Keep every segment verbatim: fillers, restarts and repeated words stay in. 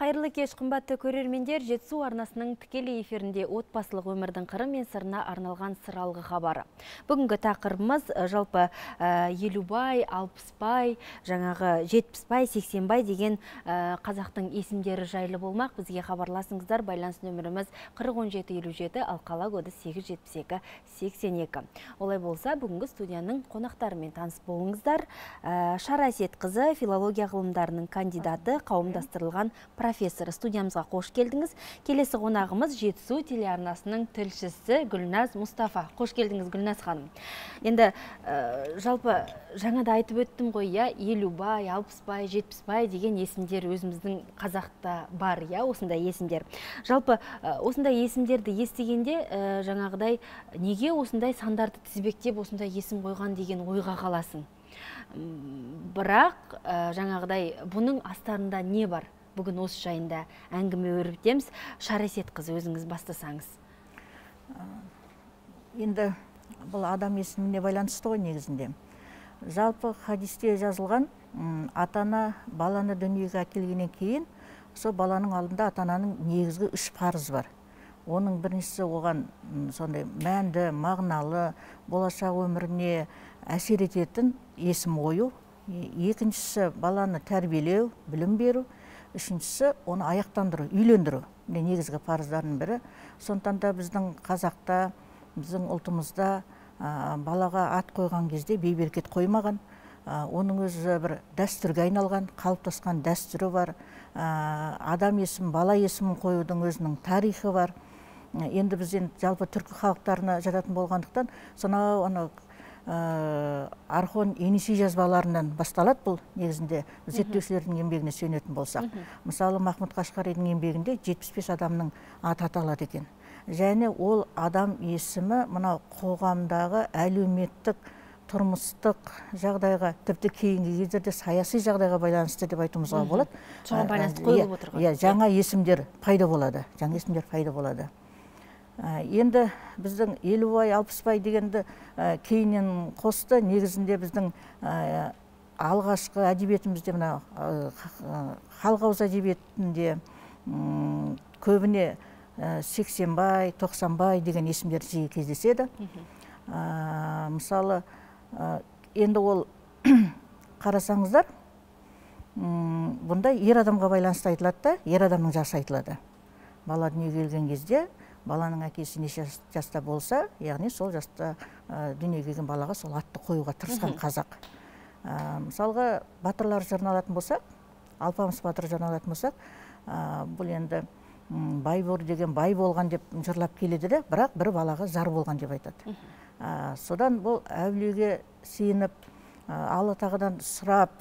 Қайырлы кеш, қымбатты көрермендер. Жетісу арнасының тікелей эфирінде отбасылық өмірдің қыры мен сырына арналған сыралғы хабары. Бүгінгі тақырыбымыз жалпы елубай, алпысбай, жаңағы жетпісбай, сексенбай деген қазақтың есімдері жайлы болмақ. Бізге хабарласыңыздар. Байланыс нөміріміз қырық он жеті елу жеті, ал қала коды сегіз жүз жетпіс екі сексен екі. Олай болса, бүгінгі студияның қонақтарымен таныс болыңыздар. Шара Әсетқызы, филология ғылымдарының кандидаты, қауымдастырылған профессор. Студиямызға қош келдіңіз. Келесі қонағымыз Жетісу телеарнасының тілшісі Гүлназ Мұстафа. Қош келдіңіз, Гүлназ ханым. Енді жалпы жаңада айтып өттім ғой, я, елубай, алпысбай, жетпісбай деген есімдер өзіміздің қазақта бар, я, осындай есімдер. Жалпы осындай есімдерді естігенде жаңағыдай неге осындай сандарды тізбектеп осындай есім қойған деген ойға қаласың. Бірақ жаңағыдай бұның астарында не бар? Бүгін осы жайында әңгіме өрбітеміз. Шара Әсетқызы, өзіңіз бастасаңыз. Енді бұл адам есіміне байланысты ғой негізінде. Жалпы хадисте жазылған, атана баланы дүниеге әкелгеннен кейін, сол баланың алдында атананың негізгі үш парыз бар. Оның біріншісі оған сондай мәнді, мағыналы, болашақ өміріне әсер ететін есім қою. Екіншісі баланы тәрбиелеу, білім беру. Үшіншісі оны аяқтандыру, үйлендіру. Негізгі парыздардың бірі. Сондықтан да біздің қазақта, біздің ұлтымызда балаға ат қойған кезде бейберекет қоймаған. Оның өзі бір дәстүрге айналған, қалыптасқан дәстүрі бар. Адам есімін, бала есімін қоюдың өзінің тарихы бар. Енді біз жалпы түркі халықтарына жататын болғандықтан, сонау ана Архон Енисей жазбаларынан басталады бұл негізінде зерттеушілердің еңбегіне сүйенетін болсақ. Мысалы, Махмұд Қашқаридің еңбегінде жетпіс бес адамның аты аталады екен. Және ол адам есімі мынау қоғамдағы әлеуметтік, тұрмыстық жағдайға, тіпті кейінгі кездерде саяси жағдайға байланысты деп айтуымызға болады. Соған байланысты қойылып отырған. Жаңа есімдер пайда болады. Жаңа есімдер пайда болады. Енді біздің елубай, алпысбай дегенді кейіннен қосты. Негізінде біздің алғашқы әдебиетімізде, халық ауыз әдебиетінде көбіне сексенбай, тоқсанбай деген есімдер жиі кездеседі. Мысалы, енді ол қарасаңыздар, бұнда ер адамға байланысты айтылады да, ер адамның жасы айтылады. Бала дүниеге келген кезде баланың әкесі неше жаста болса, яғни сол жаста дүниеге келген балаға сол атты қоюға тырысқан қазақ. Мысалға, батырлар жырын алатын болсақ, Алпамыс батыр жырын алатын болсақ, бұл енді Байбөр деген бай болған деп жырлап келеді де, бірақ бір балаға зар болған деп айтады. Содан бұл әулиеге сиынып, Алла тағадан сұрап,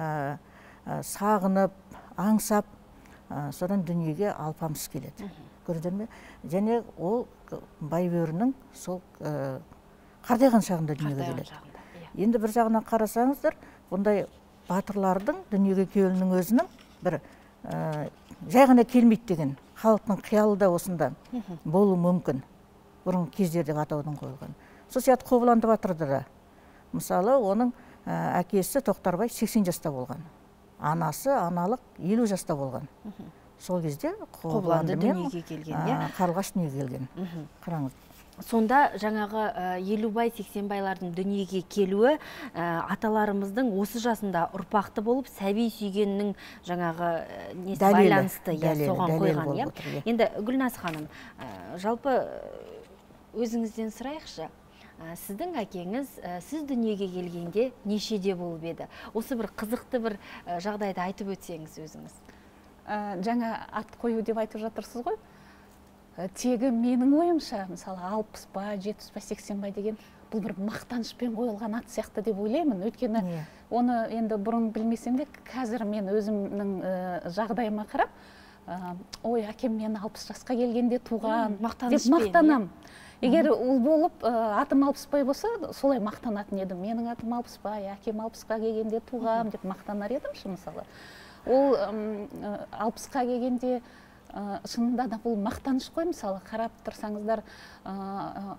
сағынып, аңсап, содан дүниеге Алпамыс келеді. Көрдіңіз ме? Және ол Байбөрінің сол қартайған шағында дүниеге келеді. Енді бір жағынан қарасаңыздар, бұндай батырлардың дүниеге келуінің өзінің бір жай ғана келмейді деген халықтың қиялы да осында болуы мүмкін. Бұрын кездердегі атаудың қойылған. Сол сияқты Қобыланды батырды да. Мысалы, оның әкесі Тоқтарбай сексен жаста болған. Анасы аналық елу жаста болған. Сол кезде Қобыланды дүниеге келген, Қарлығаш дүниеге келген. Қараңыз. Сонда жаңағы елубай, сексенбайлардың дүниеге келуі аталарымыздың осы жасында ұрпақты болып, сәби сүйгеннің жаңағы байланысты соған қойған. Енді Гүлназ ханым, жалпы өзіңізден сұрайықшы. Сіздің әкеңіз сіз дүниеге келгенде нешеде болып еді? Осы бір қызықты бір жағдайды айтып өтсеңіз өзіңіз. Жаңа ат қою деп айтып жатырсыз ғой. Тегі менің ойымша, мысалы, алпысбай, жетпісбай, сексенбай деген бұл бір мақтанышпен қойылған ат сияқты деп ойлаймын. Өйткені оны енді бұрын білмесем де, қазір мен өзімнің жағдайыма қарап, ой, әкем мені алпыс жасқа келгенде туған деп мақтанам. Егер ол болып, атым алпысбай болса, солай мақтанатын едім. Менің атым алпысбай, әкем алпысқа келгенде туғам деп мақтанар едім, мысалы. Ол алпысқа келгенде шынында да бұл мақтаныш қой, мысалы, қарап тұрсаңыздар,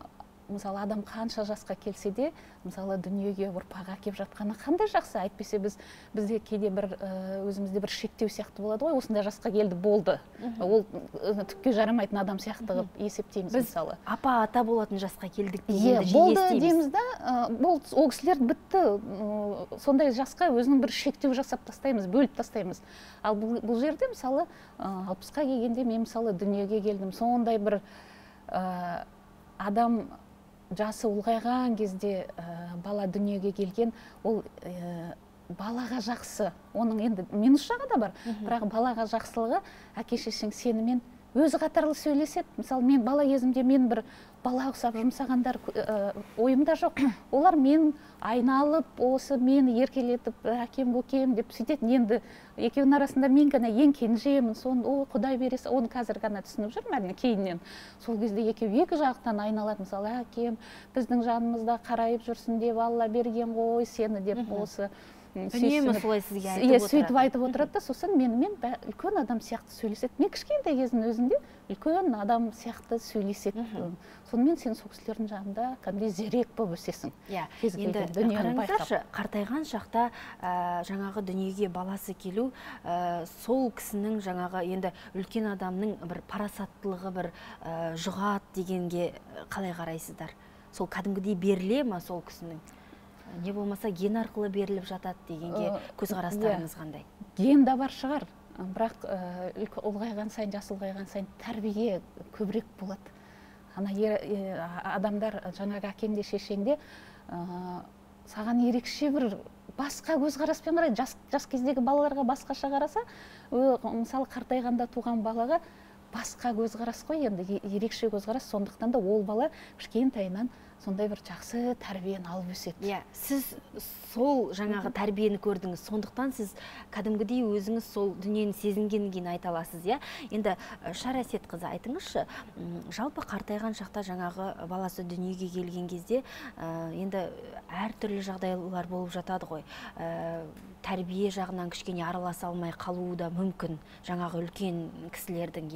мысалы адам қанша жасқа келсе де мысалы дүниеге ұрпақ әкеп жатқаны қандай жақсы. Әйтпесе біз бізде кейде бір өзімізде бір шектеу сияқты болады ғой, осындай жасқа келді болды, ол түкке жарамайтын адам сияқты қылып есептейміз. Мысалы апа ата болатын жасқа келдік дегенді жиі естиміз. Болды дейміз да, бұл ол кісілер бітті, сондай жасқа өзінің бір шектеу жасап тастаймыз, бөліп тастаймыз. Ал бұл жерде мысалы алпысқа келгенде мен мысалы дүниеге келдім, сондай бір адам жасы ұлғайған кезде бала дүниеге келген, ол балаға жақсы, оның енді минус жағы да бар, бірақ балаға жақсылығы әке шешең сенімен өзі қатарлы сөйлеседі. Мысалы мен бала кезімде мен бір бала ұқсап жұмсағандар ойымда жоқ. Олар мен айналып, осы мені еркелетіп, әкем көкем деп сөйтетін. Енді екеуінің арасында мен ғана ең кенжемін. Соны о Құдай бересе, оны қазір ғана түсініп жүрмін кейіннен. Сол кезде екеуі екі жақтан айналады. Мысалы әкем біздің жанымызда қарайып жүрсін деп Алла берген ғой сені деп осы үнемі солай сізге айтып отырады. Сөйтіп айтып отырады да, сосын менімен үлкен адам сияқты сөйлеседі. Мен кішкентай кездің өзінде үлкен адам сияқты сөйлеседі. Сонымен сен сол кісілердің жанында кәдімгідей зерек болып өсесің. Енді қараңыздаршы, қартайған шақта жаңағы дүниеге баласы келу, сол кісінің жаңағы енді үлкен адамның бір парасаттылығы бір жұғат дегенге қалай қарайсыздар? Сол кәдімгідей беріле ма сол кісінің? Не болмаса ген арқылы беріліп жатады дегенге көзқарастарыңыз қандай? Ген да бар шығар, бірақ ұлғайған сайын, жасы ұлғайған сайын тәрбие көбірек болады. Ана адамдар жаңағы әкеңде шешеңде саған ерекше бір басқа көзқараспен қарайды. Жас кездегі балаларға басқаша қараса, мысалы қартайғанда туған балаға басқа көзқарас қой, енді ерекше көзқарас, сондықтан да ол бала кішкентайынан сондай бір жақсы тәрбиені алып өседі. Сіз сол жаңағы тәрбиені көрдіңіз, сондықтан сіз кәдімгідей өзіңіз сол дүниені сезінгеннен кейін айта аласыз. Енді Шарасет қызы, айтыңызшы, жалпы қартайған шақта жаңағы баласы дүниеге келген кезде енді әртүрлі жағдайлар болып жатады ғой. Тәрбие жағынан кішкене араласа алмай қалуы да мүмкін, жаңағы үлкен кісілердің.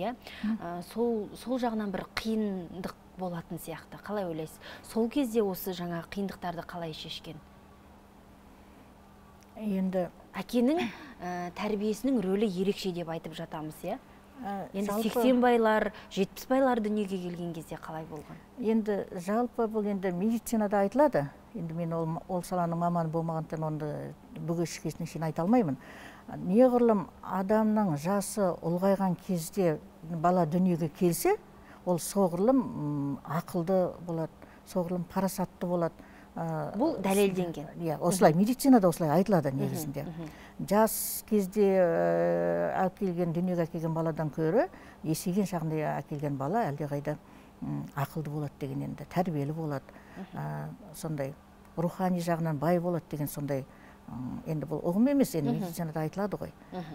Сол жағынан бір қиындық болатын сияқты. Қалай ойлайсыз? Сол кезде осы жаңа қиындықтарды қалай шешкен? Енді әкенің тәрбиесінің рөлі ерекше деп айтып жатамыз, иә? Енді сексен байлар, жетпіс байлар дүниеге келген кезде қалай болған? Енді жалпы бұл енді медицинада айтылады. Енді мен ол саланың маманы болмағандықтан онды бүге шігесіне шейін айта алмаймын. Неғұрлым адамның жасы ұлғайған кезде бала дүниеге келсе, ол соғұрлым ақылды болады, соғұрлым парасатты болады. Бұл дәлелденген. Осылай, медицинада осылай айтылады негізінде. Жас кезде әкелген, дүниеге әкелген баладан көрі, есейген шағында әкелген бала әлдеқайда ақылды болады деген, енді тәрбиелі болады. Сондай рухани жағынан бай болады деген сондай, енді бұл ұғым емес, енді медицинада айтылады ғой.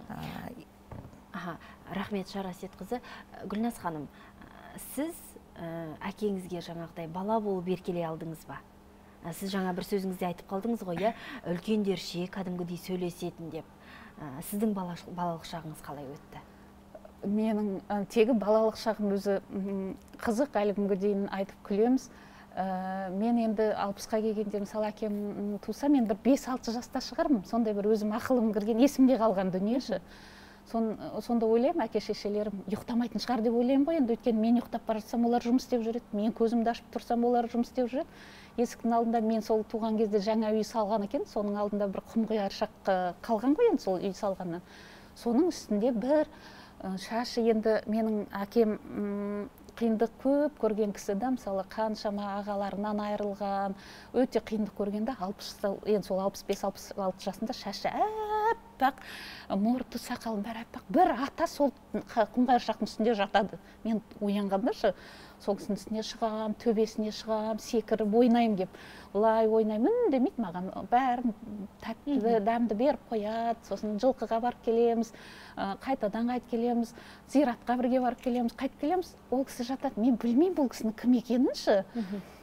Рахмет, Шарасет қызы. Гүлназ ханым, сіз әкеңізге жаңағыдай бала болып еркелей алдыңыз ба? Сіз жаңа бір сөзіңізде айтып қалдыңыз ғой, үлкендерше кәдімгідей сөйлесетін деп. Сіздің балалық шағыңыз қалай өтті? Менің тегі балалық шағым өзі қызық, әлі күнге дейін айтып күлеміз. Мен енді алпысқа келгенде, мысалы әкем туса, мен бір бес алты жаста шығармын. Сондай бір өзім ақылым кірген, есімде қалған дүниеші. Сонда ойлаймын, әке шешелерім ұйықтамайтын шығар деп ойлаймын ғой, енді өйткені мен ұйықтап бара жатсам, олар жұмыс істеп жүреді, мен көзімді ашып тұрсам, олар жұмыс істеп жүреді. Есіктің алдында мен сол туған кезде жаңа үй салған екен, соның алдында бір құм қияршақ қалған ғой енді сол үй салғаннан. Соның үстінде бір шашы, енді менің әкем қиындық көп көрген кісі да, мысалы қаншама ағаларынан айырылған, өте қиындық көргенде алпыс, енді сол алпыс бес алпыс алты жасында шашы әппақ, мұрты сақалын бәрі әппақ, бір ата сол құм қияршақтың үстінде жатады. Мен оянғандашы сол кісінің үстіне шығам, төбесіне шығам, секіріп ойнаймын деп. Олай ойнаймын демейді маған, бәрін тәтті дәмді беріп қояды. Сосын жылқыға барып келеміз, қайтадан қайт келеміз, зиратқа бірге барып келеміз, қайт келеміз. Ол кісі жатады. Мен білмеймін бұл кісінің кім екенінші.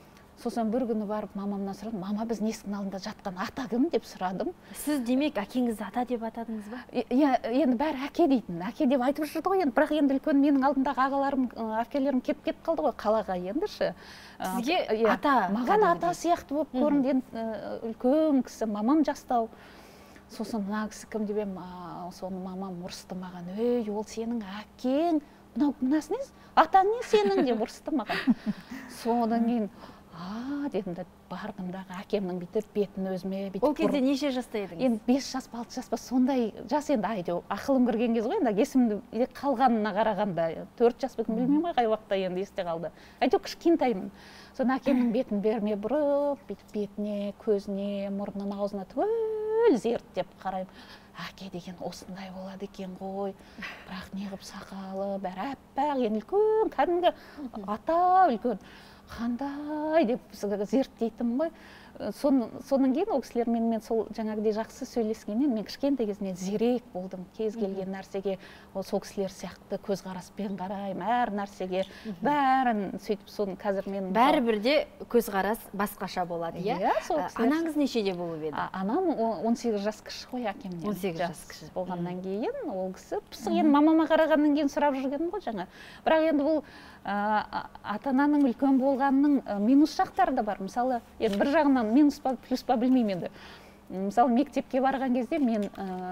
Сосын бір күні барып мамамнан сұрадым, мама біз есіктің алдында жатқан ата кім деп сұрадым. Сіз демек әкеңізді ата деп атадыңыз ба? Иә, енді бәрі әке дейтін, әке деп айтып жүрді ғой енді, бірақ енді үлкен менің алдымдағы ағаларым, әпкелерім кеп кеп қалды ғой қалаға ендіші. Сізге ата? Маған ата сияқты болып көрінді, үлкен кісі, мамам жастау. Сосын мына кісі кім деп ем, соны мамам ұрысты маған, өй, ол сенің әкең, мынасы не? Атаң не сенің деп ұрысты маған. Содан кейін а дедім де бардым дағы әкемнің бүйтіп бетін өзіме бүйтіп. Ол кезде неше жаста едіңіз? Енді бес жас, алты жас па сондай жас енді айда ақылым кірген кез ғой, енді есімді қалғанына қарағанда төрт жас ба білмеймін ғой қай уақытта енді есте қалды. Әйтеуір кішкентаймын. Содан әкемнің бетін берме бұрып, бүйтіп бетіне, көзіне, мұрнына, аузына түгел зерттеп қараймын. Әке деген осындай болады екен ғой. Бірақ неғып сақалы, бәрі әппақ, енді үлкен, кәдімгі ата үлкен. Қандай деп зерттейтін ғой. Соның кейін ол кісілер менімен сол жаңағыдай жақсы сөйлескеннен мен кішкентай кезімнен зерек болдым. Кез келген нәрсеге сол кісілер сияқты көзқараспен қараймын, әр нәрсеге бәрін сөйтіп соның қазір мен бәрі бірде көзқарас басқаша болады, иә? Анаңыз нешеде болып еді? Анам он сегіз жас кіші ғой әкемнен. он сегіз жас кіші болғаннан кейін ол кісі пысық, енді мамама қарағаннан кейін сұрап жүргенім ғой жаңа. Бірақ енді бұл ата-ананың үлкен болғанның минус жақтары да бар. Мысалы, енді бір жағынан минус па, плюс па білмеймін енді. Мысалы, мектепке барған кезде мен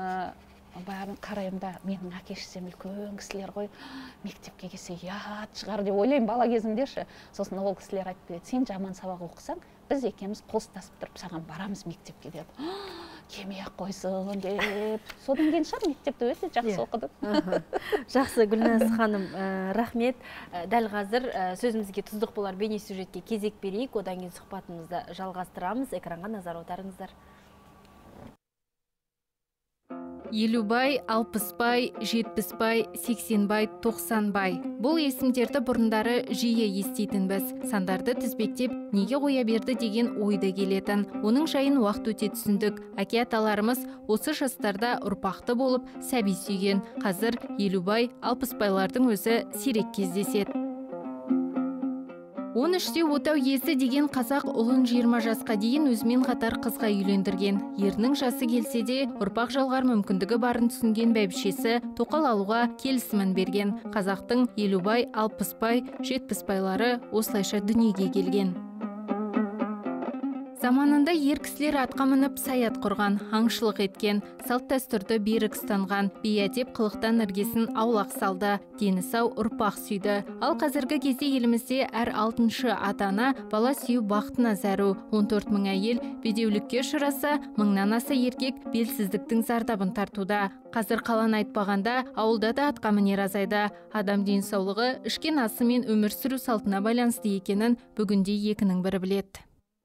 бәрін қараймын да, менің әке-шешем үлкен кісілер ғой, мектепке келсе ұят шығар деп ойлаймын бала кезімдеші. Сосын ол кісілер айтты, сен жаман сабақ оқысаң, біз екеуміз қостасып тұрып саған барамыз мектепке деді. Кемей-ақ қойсын деп. Содан кейін шығар мектепті өте жақсы оқыдым. Жақсы, Гүлназ ханым, рахмет. Дәл қазір сөзімізге тұздық болар бейне сюжетке кезек берейік, одан кейін сұхбатымызды жалғастырамыз. Экранға назар аударыңыздар. Елубай, Алпысбай, Жетпісбай, Сексенбай, Тоқсанбай. Бұл есімдерді бұрындары жиі естейтінбіз. Сандарды тізбектеп, неге қоя берді деген ойды келетін. Оның жайын уақыт өте түсіндік. Әке аталарымыз осы жастарда ұрпақты болып сәби сүйген. Қазір Елубай, Алпысбайлардың өзі сирек кездеседі. он үште отау иесі деген қазақ ұлын жиырма жасқа дейін өзімен қатар қызға үйлендірген. Ерінің жасы келсе де, ұрпақ жалғар мүмкіндігі барын түсінген бәйбішесі тоқал алуға келісімін берген. Қазақтың Елубай, Алпысбай, Жетпісбайлары осылайша дүниеге келген. Заманында ер кісілер атқа мініп саят құрған, аңшылық еткен, салт дәстүрді берік ұстанған, бейәдеп қылықтан іргесін аулақ салды, дені сау ұрпақ сүйді. Ал қазіргі кезде елімізде әр алтыншы ата-ана бала сүю бақытына зәру. он төрт мың әйел бедеулікке ұшыраса, мыңнан аса еркек белсіздіктің зардабын тартуда. Қазір қаланы айтпағанда, ауылда да атқа мінер азайды. Адам денсаулығы ішкен асы мен өмір сүру салтына байланысты екенін бүгінде екінің бірі біледі.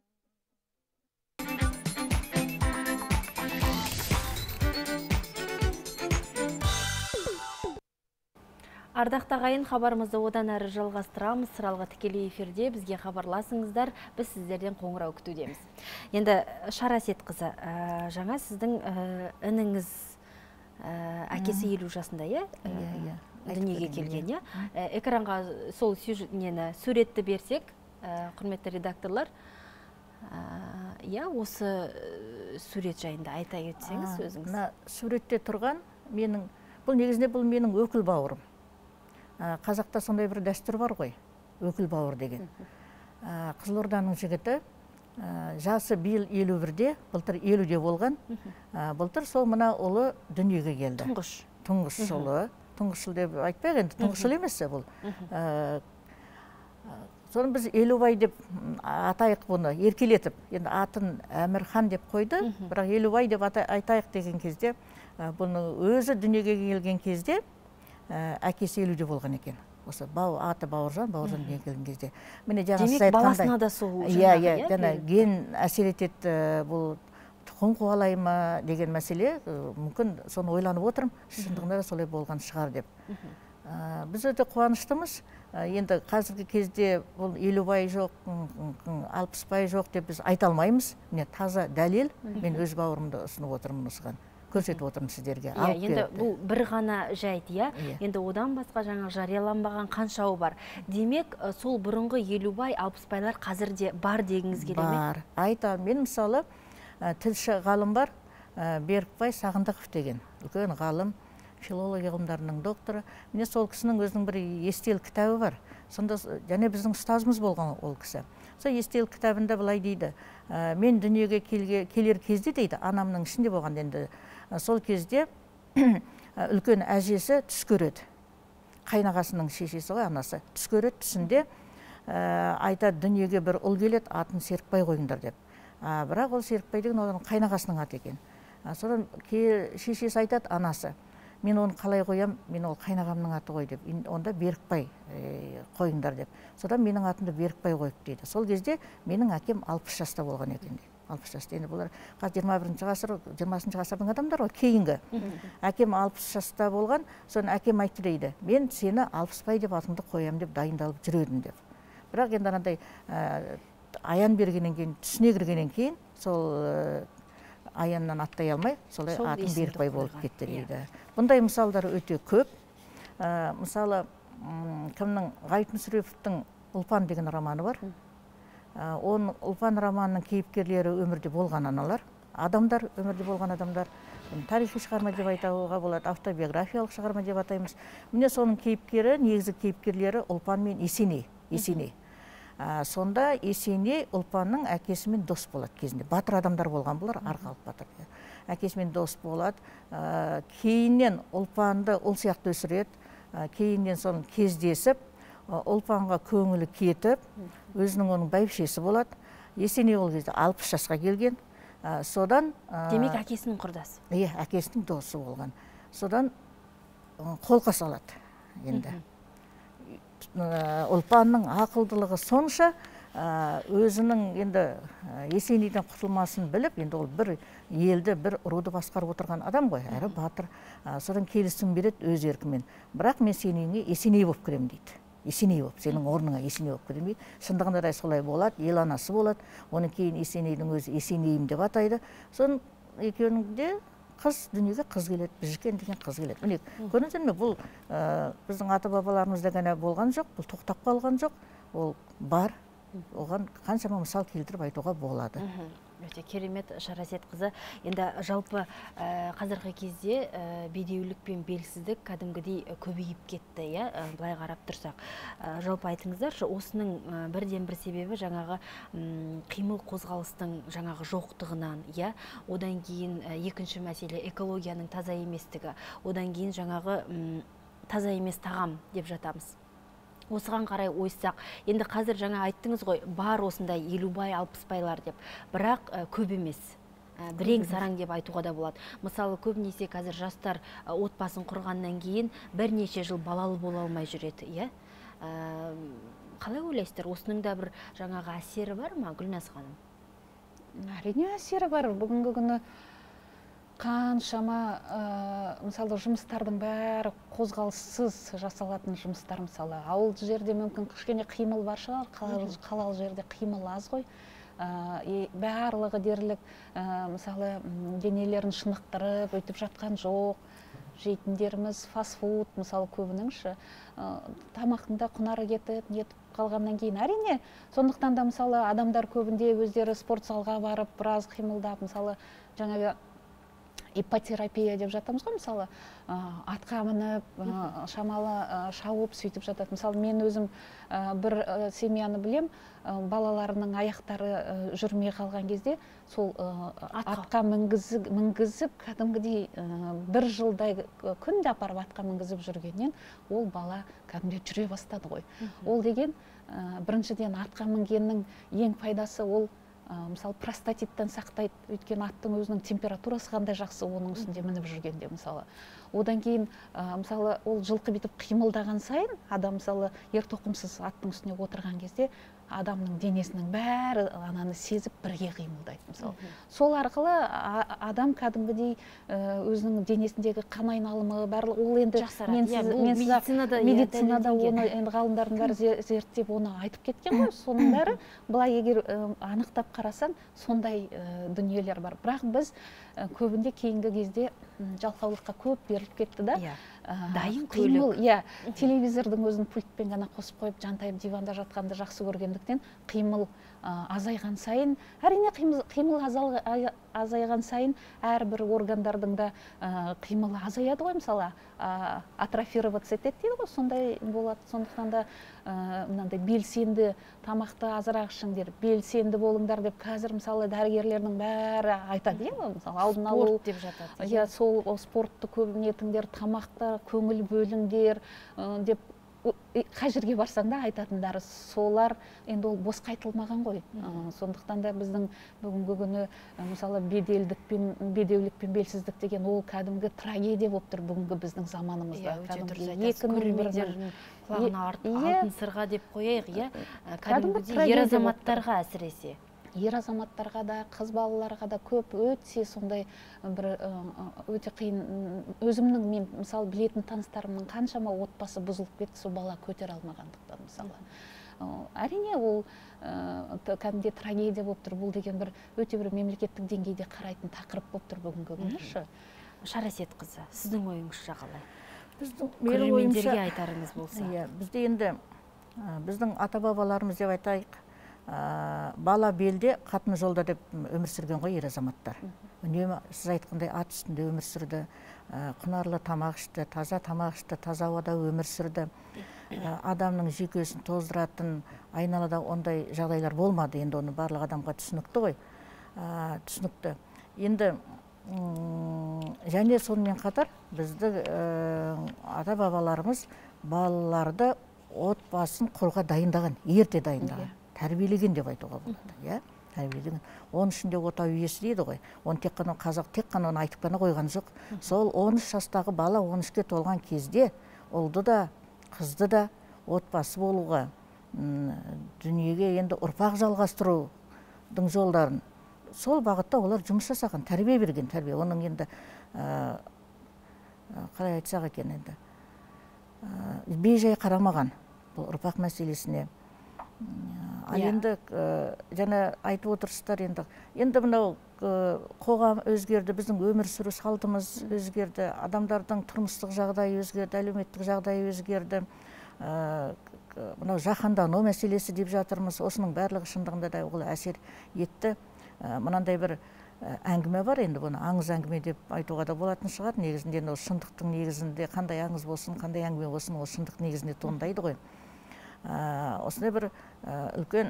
Ардақты ағайын, хабарымызды одан әрі жалғастырамыз. Сыралғы тікелей эфирде бізге хабарласыңыздар, біз сіздерден қоңырау күтудеміз. Енді Шарасет қызы, жаңа сіздің ініңіз әкесі елу жасында, иә? Дүниеге келген, иә? Экранға сол суретті берсек, құрметті редакторлар, иә, осы сурет жайында айта кетсеңіз өзіңіз. Мына суретте тұрған менің, бұл негізінде бұл менің өкіл бауырым. Қазақта сондай бір дәстүр бар ғой, өкіл бауыр деген. Қызылорданың жігіті, жасы биыл елу бірде, былтыр елуде болған. Былтыр сол мына ұлы дүниеге келді. Тұңғыш. Тұңғыш ұлы. Тұңғыш ұл деп айтпайық енді, тұңғыш ұл емес бұл. Соны біз Елубай деп атайық бұны, еркелетіп, енді атын Әмірхан деп қойды, бірақ Елубай деп айтайық деген кезде, бұны өзі дүниеге келген кезде, әкесі елуде болған екен. Осы аты Бауыржан, Бауыржан дүниеге келген кезде. Демек баласына да сол жаңағы, иә? Ген әсер етеді, бұл тұқым қуалай ма деген мәселе, мүмкін соны ойланып отырмын, шындығында да солай болған шығар деп. Біз өте қуаныштымыз. Енді қазіргі кезде бұл Елубай жоқ, Алпысбай жоқ деп біз айта алмаймыз. Міне таза дәлел, мен өз бауырымды ұсынып отырмын осыған. көрсетіп отырмын сіздерге. Иә, енді бұл бір ғана жайт, иә. Енді одан басқа жаңа жарияланбаған қаншауы бар. Демек, сол бұрынғы Елубай, Алпысбайлар қазір де бар дегіңіз келе ме? Бар. Айтамын, мен мысалы тілші ғалым бар, Берікбай Сағындықов деген, үлкен ғалым, филология ғылымдарының докторы. Міне сол кісінің өзінің бір естелік кітабы бар. Сонда және біздің ұстазымыз болған ол кісі. Сол естелік кітабында былай дейді: мен дүниеге келер кезде дейді, анамның ішінде болған, енді сол кезде үлкен әжесі түс көреді. Қайнағасының шешесі ғой, анасы. Түс көреді, түсінде айтады, дүниеге бір ұл келеді, атын Серікбай қойыңдар деп. Бірақ ол Серікбай деген оның қайнағасының аты екен. Содан шешесі айтады, анасы: мен оны қалай қоям, мен ол қайнағамның аты ғой деп, онда Берікбай қойыңдар деп. Содан менің атымды Берікбай қойып дейді. Сол кезде менің әкем алпыс жаста болған екен дейді. алпыс жаста. Енді бұлар жиырма бірінші ғасыр, жиырмасыншы ғасырдың адамдары ғой, кейінгі. Әкем алпыс жаста болған, содан әкем айтты дейді: мен сені Алпысбай деп атыңды қоям деп дайындалып жүредім деп. Бірақ енді анандай аян бергеннен кейін, түсіне кіргеннен кейін, сол аяннан аттай алмай, солай атын Берікбай болып кетті дейді. Бұндай мысалдар өте көп. Мысалы, кімнің, Ғайып Мүсіреповтің «Ұлпан» деген романы бар. Оның «Ұлпан» романының кейіпкерлері өмірде болған аналар, адамдар, өмірде болған адамдар. Тарихи шығарма деп айтуға болады, автобиографиялық шығарма деп атаймыз. Міне соның кейіпкері, негізі кейіпкерлері Ұлпан мен Есеней. Есеней. Сонда Есеней Ұлпанның әкесімен дос болады кезінде. Батыр адамдар болған бұлар, арқалық батыр. Әкесімен дос болады. Кейіннен Ұлпанды ол сияқты өсіреді. Кейіннен соның кездесіп, Ұлпанға көңілі кетіп, өзінің оның бәйбішесі болады. Есеней ол кезде алпыс жасқа келген. Содан... Демек, әкесінің құрдасы. Иә, әкесінің досы болған. Содан қолқа салады енді. Ұлпанның ақылдылығы сонша, өзінің енді Есенейден құтылмасын біліп, енді ол бір елді, бір ұруды басқарып отырған адам ғой, әрі батыр. Содан келісім береді өз еркімен. Бірақ мен сеніңе Есеней болып кірем дейді. Есеней болып, сенің орныңа Есеней болып кірем дейді. Шындығында да солай болады, ел анасы болады. Оның кейін Есенейдің өзі Есенейім деп атайды. Соның екеуінің де қыз, дүниеге қыз келеді, Біжікен деген қыз келеді. Міне, көрдіңіздер ме, бұл біздің ата бабаларымызда ғана болған жоқ, бұл тоқтап қалған жоқ, ол бар. Оған қаншама мысал келтіріп айтуға болады. Өте керемет, Шаразет қызы. Енді жалпы қазіргі кезде бедеулік пен белсіздік кәдімгідей көбейіп кетті, иә, былай қарап тұрсақ. Жалпы айтыңыздаршы, осының бірден бір себебі жаңағы қимыл қозғалыстың жаңағы жоқтығынан, иә, одан кейін екінші мәселе экологияның таза еместігі, одан кейін жаңағы таза емес тағам деп жатамыз. Осыған қарай ойсақ, енді қазір жаңа айттыңыз ғой, бар осындай Елубай, Алпысбайлар деп, бірақ көп емес. Бірең сараң деп айтуға да болады. Мысалы, көбінесе қазір жастар отбасын құрғаннан кейін бірнеше жыл балалы бола алмай жүреді, иә? Қалай ойлайсыздар? Осының да бір жаңағы әсері бар ма, Гүлназ ханым? Әрине әсері бар. Бүгінгі күні қаншама мысалы жұмыстардың бәрі қозғалыссыз жасалатын жұмыстар, мысалы ауыл жерде мүмкін кішкене қимыл бар шығар, қалалы жерде қимыл аз ғой. Барлығы дерлік мысалы денелерін шынықтырып өйтіп жатқан жоқ. Жейтіндеріміз фастфуд, мысалы көбініңші тамақтың құнары кетіп, нетіп қалғаннан кейін, әрине, сондықтан да мысалы адамдар көбінде өздері спорт залға барып, біраз қимылдап, мысалы жаңағы иппотерапия деп жатамыз ғой, мысалы атқа мініп, шамалы шауып сөйтіп жатады. Мысалы мен өзім бір семьяны білем, балаларының аяқтары жүрмей қалған кезде сол атқа мінгізіп, кәдімгідей бір жылдай күнде апарып атқа мінгізіп жүргеннен ол бала кәдімгідей жүре бастады ғой. Ол деген біріншіден атқа мінгеннің ең пайдасы ол мысалы простатиттен сақтайды, өйткені аттың өзінің температурасы қандай жақсы оның үстінде мініп жүргенде, мысалы Одан кейін мысалы ол жылқы бүйтіп қимылдаған сайын, адам мысалы ер тоқымсыз аттың үстіне отырған кезде адамның денесінің бәрі ананы сезіп бірге қимылдайды мысалы. Сол арқылы адам кәдімгідей өзінің денесіндегі қан айналымы барлығы ол енді медицинада оны енді ғалымдардың бәрі зерттеп оны айтып кеткен ғой. Соның бәрі былай егер анықтап қарасаң сондай дүниелер бар. Бірақ біз көбінде кейінгі кезде жалқаулыққа көп беріліп кетті да. Дайын көлік. Иә, телевизордың өзін пультпен ғана қосып қойып жантайып диванда жатқанды жақсы көргендіктен қимыл азайған сайын, әрине қимыл азайған сайын әрбір органдардың да қимылы азаяды ғой, мысалы атрофироваться етеді дейді ғой, сондай болады. Сондықтан да мынандай белсенді тамақты азырақ ішіңдер, белсенді болыңдар деп қазір мысалы дәрігерлердің бәрі айтады, мысалы алдын алу спорт деп жатады. Иә, сол спортты көп нетіңдер, тамақта көңіл бөліңдер деп қай жерге барсаң да айтатындары солар, енді ол босқа айтылмаған ғой. Сондықтан да біздің бүгінгі күні мысалы беделдікпен, бедеулік пен белсіздік деген ол кәдімгі трагедия болып тұр бүгінгі біздің заманымызда. Көрермендердің құлағына алтын сырға деп қояйық, иә? Кәдімгідей ер азаматтарға әсіресе. Ер азаматтарға да, қыз балаларға да көп өте сондай бір өте қиын. Өзімнің мен мысалы білетін таныстарымның қаншама отбасы бұзылып кетті, сол бала көтере алмағандықтан мысалы. Әрине ол кәдімгідей трагедия болып тұр. Бұл деген бір өте бір мемлекеттік деңгейде қарайтын тақырып болып тұр бүгінгі күні. Шарасет қызы, сіздің ойыңызша қалай? Көрермендерге айтарыңыз болса. Бізде енді біздің ата-бабаларымыз деп айтайық, бала белде, қатын жолда деп өмір сүрген ғой ер азаматтар. Үнемі сіз айтқандай ат үстінде өмір сүрді, құнарлы тамақ ішті, таза тамақ ішті, таза ауада өмір сүрді. Адамның жүйкесін тоздыратын айналада ондай жағдайлар болмады. Енді оны барлық адамға түсінікті ғой. Түсінікті. Енді және сонымен қатар бізді ата-бабаларымыз балаларды отбасын құруға дайындаған, ерте дайындаған. Тәрбиелеген деп айтуға болады, иә? Тәрбиелеген. Оның ішінде отау иесі дейді ғой. Оны тек қана қазақ тек қана оны айтып қана қойған жоқ. Сол он үш жастағы бала он үшке толған кезде ұлды да, қызды да отбасы болуға, дүниеге енді ұрпақ жалғастырудың жолдарын сол бағытта олар жұмыс жасаған, тәрбие берген, тәрбие. Оның енді қалай айтсақ екен енді бейжай қарамаған бұл ұрпақ мәселесіне. Ал енді жаңа айтып отырсыздар, енді енді мынау қоғам өзгерді, біздің өмір сүру салтымыз өзгерді, адамдардың тұрмыстық жағдайы өзгерді, әлеуметтік жағдайы өзгерді. Мынау жаһандану мәселесі деп жатырмыз, осының барлығы шындығында да ол әсер етті. Мынандай бір әңгіме бар, енді бұны аңыз әңгіме деп айтуға да болатын шығар. Негізінде шындықтың негізінде қандай аңыз болсын, қандай әңгіме болсын, ол шындық негізінде туындайды ғой. Осындай бір үлкен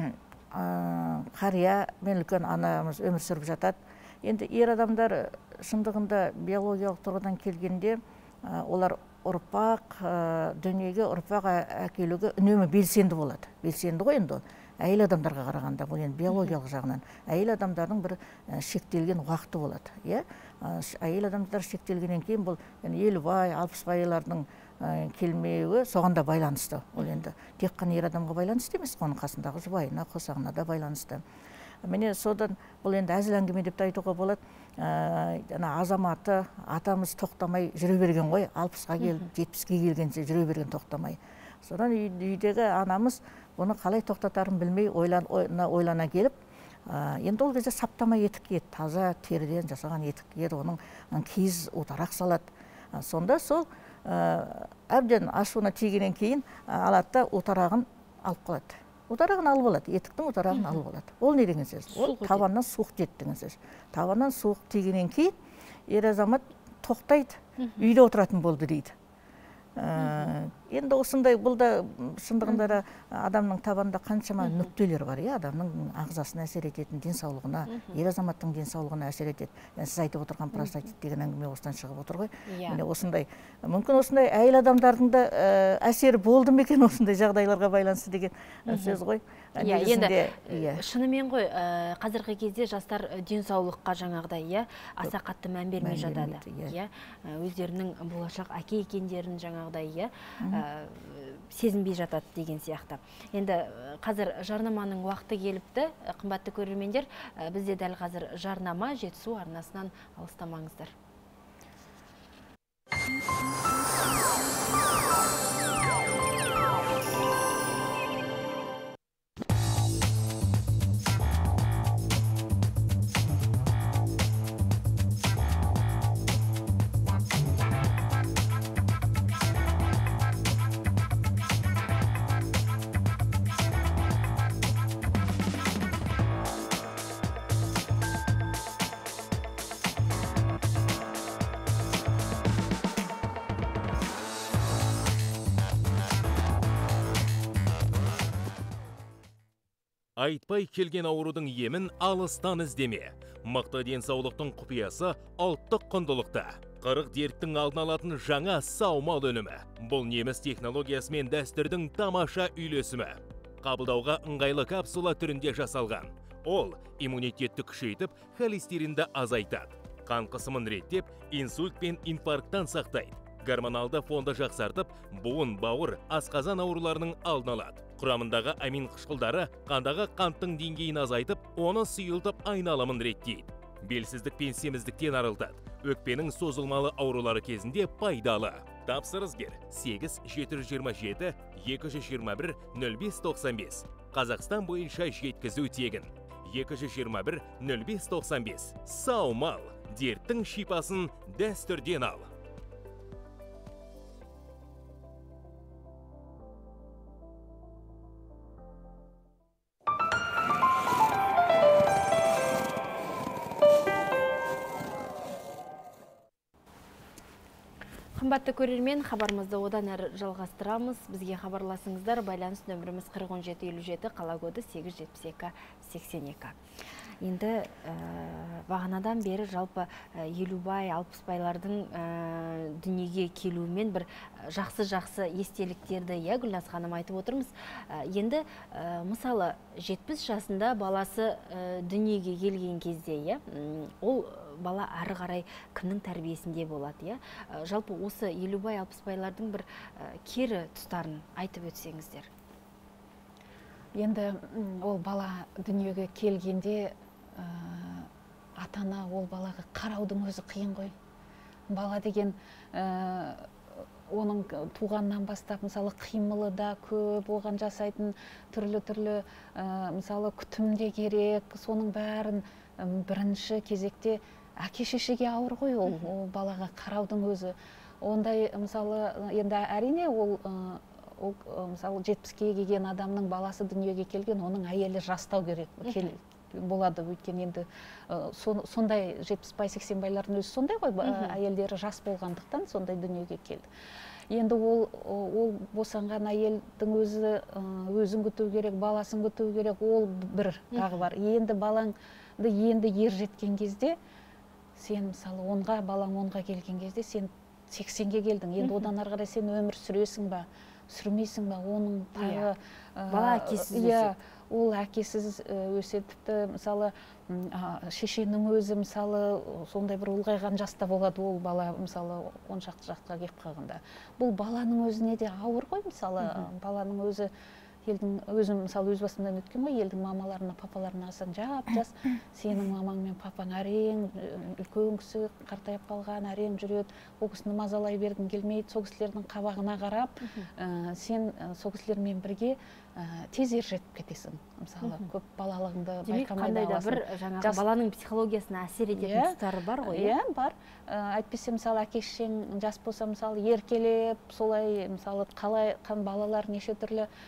қария мен үлкен анамыз өмір сүріп жатады. Енді ер адамдар шындығында биологиялық тұрғыдан келгенде олар ұрпақ дүниеге, ұрпақ әкелуге үнемі белсенді болады. Белсенді ғой енді ол. Әйел адамдарға қарағанда, бұл енді биологиялық жағынан. Әйел адамдардың бір шектелген уақыты болады. Әйел адамдар шектелгеннен кейін бұл Елубай, Алпысбайлардың келмеуі соған да байланысты. Ол енді тек қана ер адамға байланысты емес, оның қасындағы жұбайына, қосағына да байланысты. Міне содан бұл енді әзіл әңгіме деп айтуға болады. Азаматы, атамыз тоқтамай жүре берген ғой, алпысқа келіп, жетпіске келгенше жүре берген тоқтамай. Содан үйдегі анамыз бұны қалай тоқтатарын білмей ойлана келіп, енді ол кезде саптама етік киеді, таза теріден жасаған етік киеді, оның киіз ұтарақ салады. Сонда сол әбден ашуына тигеннен кейін алады да ұтарағын алып қалады. Ұтарағын алып алады, етіктің ұтарағын алып алады. Ол не деген сөз? Ол табаннан суық тиеді деген сөз. Табаннан суық тигеннен кейін ер азамат тоқтайды, үйде отыратын болды дейді. Енді осындай, бұл да шындығында да адамның табанда қаншама нүктелер бар, иә, адамның ағзасына әсер ететін, денсаулығына, ер азаматтың денсаулығына әсер етеді. Сіз айтып отырған простатит деген әңгіме осыдан шығып отыр ғой. Міне осындай, мүмкін осындай әйел адамдардың да әсері болды ма екен осындай жағдайларға байланысты деген сөз ғой. Енді шынымен ғой, қазіргі кезде жастар денсаулыққа жаңағыдай аса қатты мән бермей жатады. Өздерінің болашақ әке екендерін жаңағыдай сезінбей жатады деген сияқты. Енді қазір жарнаманың уақыты келіпті. Қымбатты көрермендер, бізде дәл қазір жарнама, Жетісу арнасынан алыстамаңыздар. Айтпай келген аурудың емін алыстан іздеме. Мықты денсаулықтың құпиясы ұлттық құндылықта. Қырық дерттің алдын алатын жаңа саумал өнімі. Бұл неміс технологиясы мен дәстүрдің тамаша үйлесімі. Қабылдауға ыңғайлы капсула түрінде жасалған. Ол иммунитетті күшейтіп, холестеринді азайтады. Қан қысымын реттеп, инсульт пен инфаркттан сақтайды. Гормоналды фонды жақсартып, буын, бауыр, асқазан ауруларының алдын алады. Құрамындағы амин қышқылдары қандағы қанттың деңгейін азайтып, оны сұйылтып айналымын реттейді. Белсіздік пен семіздіктен арылтады. Өкпенің созылмалы аурулары кезінде пайдалы. Тапсырыс бер сегіз жеті жүз жиырма жеті екі жүз жиырма бір нөл бес тоқсан бес. Қазақстан бойынша жеткізу тегін. екі жүз жиырма бір нөл бес тоқсан бес. Саумал, дерттің шипасын дәстүрден ал. Қымбатты көрермен, хабарымызды одан әрі жалғастырамыз. Бізге хабарласыңыздар. Байланыс нөміріміз қырық он жеті елу жеті, қала коды сегіз жүз жетпіс екі сексен екі. Енді бағанадан бері жалпы Елубай, Алпысбайлардың дүниеге келуімен бір жақсы-жақсы естеліктерді Гүлназ ханым айтып отырмыз. Енді мысалы жетпіс жасында баласы дүниеге келген кезде, ол бала әрі қарай кімнің тәрбиесінде болады. Жалпы осы Елубай, Алпысбайлардың бір кері тұстарын айтып өтсеңіздер. Енді ол бала дүниеге келгенде атана ол балаға қараудың өзі қиын ғой. Бала деген оның туғаннан бастап мысалы қимылы да көп, оған жасайтын түрлі-түрлі мысалы күтімде керек, соның бәрін бірінші кезекте әке-шешеге ауыр ғой ол, ол балаға қараудың өзі. Ондай мысалы енді әрине ол мысалы жетпіске келген адамның баласы дүниеге келген, оның әйелі жастау керек болады. Өйткені енді сондай жетпіс сексен байлардың өзі сондай ғой, әйелдері жас болғандықтан сондай дүниеге келді. Енді ол босанған әйелдің өзі өзін күту керек, баласын күту керек, ол бір тағы бар. Енді балаңды енді ер жеткен кезде, сен мысалы онға, балаң онға келген кезде, сен сексенге келдің. Енді одан ары қарай сен өмір сүресің ба, сүрмейсің ба, оның тағы бала әкесіз өседі. Ол әкесіз өседі. Тіпті мысалы шешенің өзі мысалы сондай бір ұлғайған жаста болады ол бала мысалы он шақты жаққа келіп қалғанда. Бұл баланың өзіне де ауыр ғой мысалы. Баланың өзі елдің өзім мысалы өз басымдан өткен ғой, елдің мамаларына, папаларына асан жап жас, сенің мамаң мен папаң әрең үлкен кісі қартайып қалған, әрең жүреді, ол кісіні мазалай бергің келмейді, сол кісілердің қабағына қарап, сен сол кісілермен бірге тез ер жетіп кетесің. Мысалы көп балалығыңды байқамай да аласың. Демек, қандай да бір жаңағы баланың психологиясына әсер ететін тұстары бар ғой? Иә, бар. Әйтпесе мысалы әке-шешең жас болса мысалы еркелеп, солай мысалы қалай балалар неше түрлі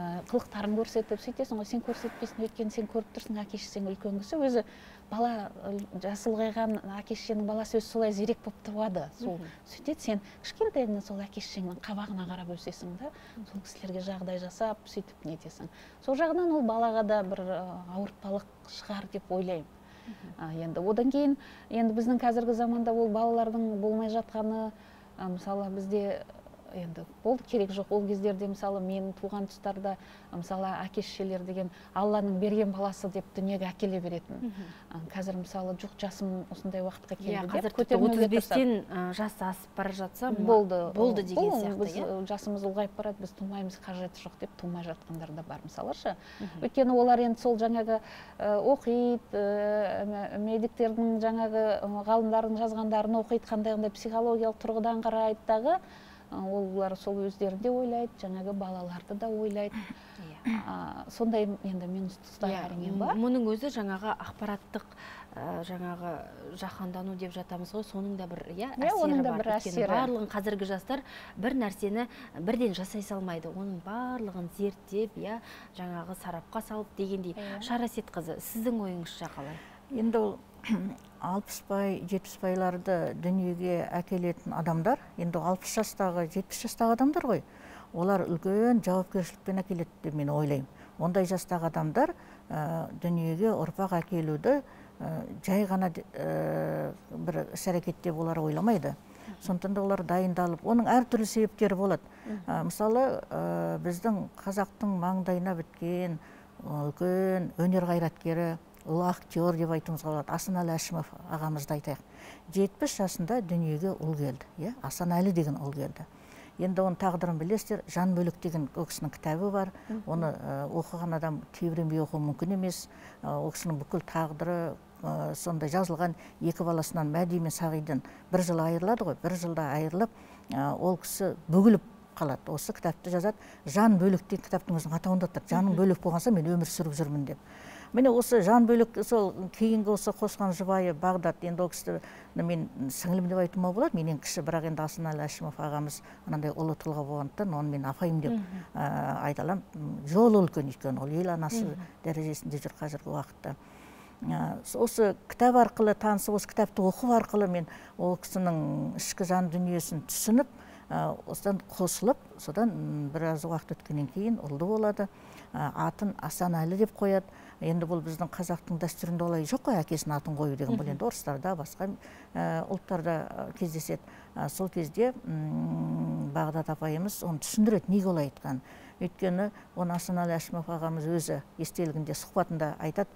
қылықтарын көрсетіп сөйтесің ғой, сен көрсетпесін, өйткені сен көріп тұрсың, әке шешең үлкен кісі, өзі бала жасы ұлғайған әке шешенің баласы өзі солай зерек болып туады. Сол сөйтеді, сен кішкентайыңнан сол әке шешеңнің қабағына қарап өсесің да, сол кісілерге жағдай жасап, сөйтіп нетесің. Сол жағынан ол балаға да бір ауыртпалық шығар деп ойлаймын. Енді одан кейін, енді біздің қазіргі заманда ол балалардың болмай жатқаны, мысалы бізде енді болды, керек жоқ. Ол кездерде мысалы мен туған тұстарда мысалы әке шешелер деген Алланың берген баласы деп дүниеге әкеле беретін. Қазір мысалы жоқ, жасым осындай уақытқа келді деп отыз бестен жасы асып бара жатса болды болды деген сияқты. Жасымыз ұлғайып барады, біз тумаймыз, қажеті жоқ деп тумай жатқандар да бар мысалышы. Өйткені олар енді сол жаңағы оқиды, медиктердің жаңағы ғалымдардың жазғандарын оқиды, қандай-қандай психологиялық тұрғыдан қарайды дағы. Олар сол өздерінде ойлайды, жаңағы балаларды да ойлайды. Сондай енді мен тұстар әрине бар. Мұның өзі жаңағы ақпараттық жаңағы жаһандану деп жатамыз ғой, соның да бір әсері бар. Өйткені барлығын қазіргі жастар бір нәрсені бірден жасай салмайды. Оның барлығын зерттеп, жаңағы сарапқа салып дегендей. Шарасет қызы, сіздің ойыңызша қалай? Енді ол алпыспай, жетпіспайларды дүниеге әкелетін адамдар, енді алпыс жастағы, жетпіс жастағы адамдар ғой. Олар үлкен жауапкершілікпен әкеледі деп мен ойлаймын. Ондай жастағы адамдар дүниеге ұрпақ әкелуді жай ғана бір іс-әрекет деп олар ойламайды. Сондықтан да олар дайындалып, оның әртүрлі себептері болады. Мысалы, біздің қазақтың маңдайына біткен үлкен өнер қайраткері, ұлы актер деп айтуымызға болады, Асанәлі Әшімов ағамызды айтайық. жетпіс жасында дүниеге ұл келді, Асанәлі деген ұл келді. Енді оның тағдырын білесіздер, Жан бөлек деген ол кісінің кітабы бар. Оны оқыған адам тебіренбей оқуы мүмкін емес. Ол кісінің бүкіл тағдыры сондай жазылған, екі баласынан Мәди мен Сағиден бір жыл айырылады ғой, бір жылда айырылып, ол кісі бөгіліп қалады. Осы кітапты жазады. Жан бөлек деген кітаптың өзінің атауында тұр. Жаның бөлек болғанса мен өмір сүріп жүрмін деп. Міне осы жан бөлек, сол кейінгі осы қосқан жұбайы Бағдат, енді ол кісі мен сіңілім деп айтуыма болады, менен кіші, бірақ енді Асанәлі Әшімов ағамыз анандай ұлы тұлға болғандықтан оны мен апайым деп айталам. Жолы үлкен өйткені, ол ел анасы дәрежесінде жүр қазіргі уақытта. Осы кітап арқылы танысып, осы кітапты оқу арқылы мен ол кісінің ішкі жан дүниесін түсініп, осыдан қосылып, содан біраз уақыт өткеннен кейін ұлды болады. Атын Асанәлі деп қояды. Енді бұл біздің қазақтың дәстүрінде олай жоқ қой, әкесінің атын қою деген. Бұл енді орыстарда, басқа ұлттарда кездеседі. Сол кезде Бағдат апайымыз оны түсіндіреді, неге олай айтқан. Өйткені оны Асанәлі Әшімов ағамыз өзі естелігінде, сұхбатында айтады.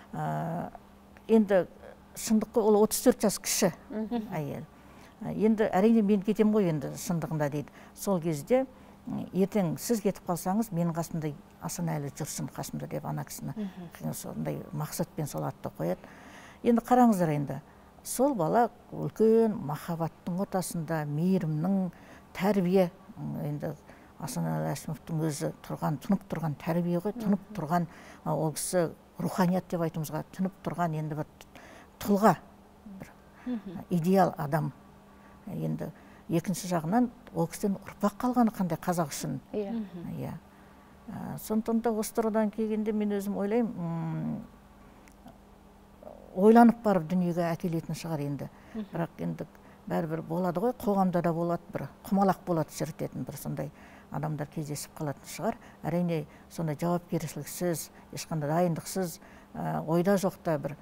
Енді шындыққа ол отыз төрт жас кіші әйел. Енді әрине мен кетем ғой енді шындығында дейді. Сол кезде ертең сіз кетіп қалсаңыз, менің қасымда Асанәлі жүрсін қасымда деп ана кісіні сондай мақсатпен сол атты қояды. Енді қараңыздар, енді сол бала үлкен махаббаттың ортасында, мейірімнің, тәрбие, енді Асанәлі Әшімовтың өзі тұрған, тұнып тұрған тәрбие ғой, тұнып тұрған, ол кісі руханият деп айтуымызға тұнып тұрған енді бір тұлға, идеал адам. Енді екінші жағынан ол кісіден ұрпақ қалғаны қандай қазақ үшін. Сондықтан да осы тұрғыдан келгенде мен өзім ойлаймын, ойланып барып дүниеге әкелетін шығар енді. Бірақ енді бәрібір болады ғой, қоғамда да болады, бір құмалақ болады жүртетін бір сондай адамдар кездесіп қалатын шығар. Әрине сондай жауапкершіліксіз, ешқандай дайындықсыз, ойда жоқта бір